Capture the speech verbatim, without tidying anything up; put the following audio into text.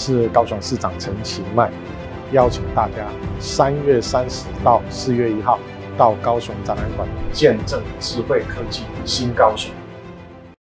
是高雄市长陈其迈，邀请大家三月三十到四月一号到高雄展览馆见证智慧科技新高雄。